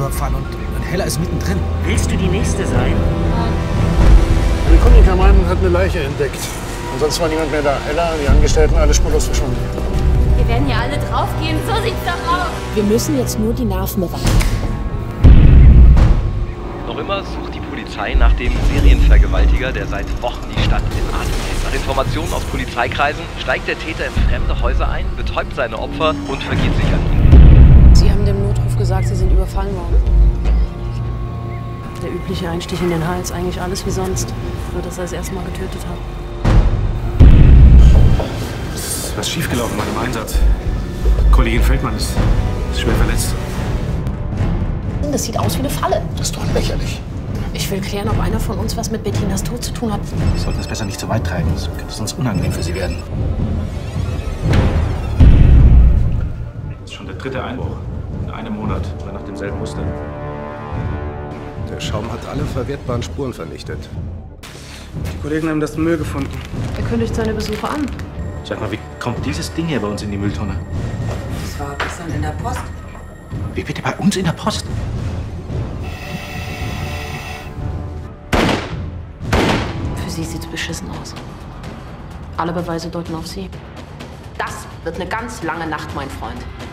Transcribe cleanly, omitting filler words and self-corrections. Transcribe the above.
überfallen und Hella ist mittendrin. Willst du die Nächste sein? Eine Komiker meinen hat eine Leiche entdeckt. Und sonst war niemand mehr da. Hella, die Angestellten, alle spurlos verschwunden. Wir werden hier alle draufgehen, so sieht's doch aus. Wir müssen jetzt nur die Nerven bewahren. Noch immer sucht die Polizei nach dem Serienvergewaltiger, der seit Wochen die Stadt in Atem hält. Nach Informationen aus Polizeikreisen steigt der Täter in fremde Häuser ein, betäubt seine Opfer und vergeht sich an ihnen. Sie haben dem Notruf gesagt, Sie sind überfallen worden. Der übliche Einstich in den Hals, eigentlich alles wie sonst. Nur, dass er es erst mal getötet hat. Es ist was schiefgelaufen bei dem Einsatz. Kollegin Feldmann ist schwer verletzt. Das sieht aus wie eine Falle. Das ist doch lächerlich. Ich will klären, ob einer von uns was mit Bettinas Tod zu tun hat. Wir sollten es besser nicht zu weit treiben. Das könnte sonst unangenehm für sie werden. Das ist schon der 3. Einbruch. In einem Monat oder nach demselben Muster. Der Schaum hat alle verwertbaren Spuren vernichtet. Die Kollegen haben das Müll gefunden. Er kündigt seine Besuche an. Sag mal, wie kommt dieses Ding hier bei uns in die Mülltonne? Das war gestern in der Post. Wie bitte bei uns in der Post? Für sie sieht's beschissen aus. Alle Beweise deuten auf sie. Das wird eine ganz lange Nacht, mein Freund.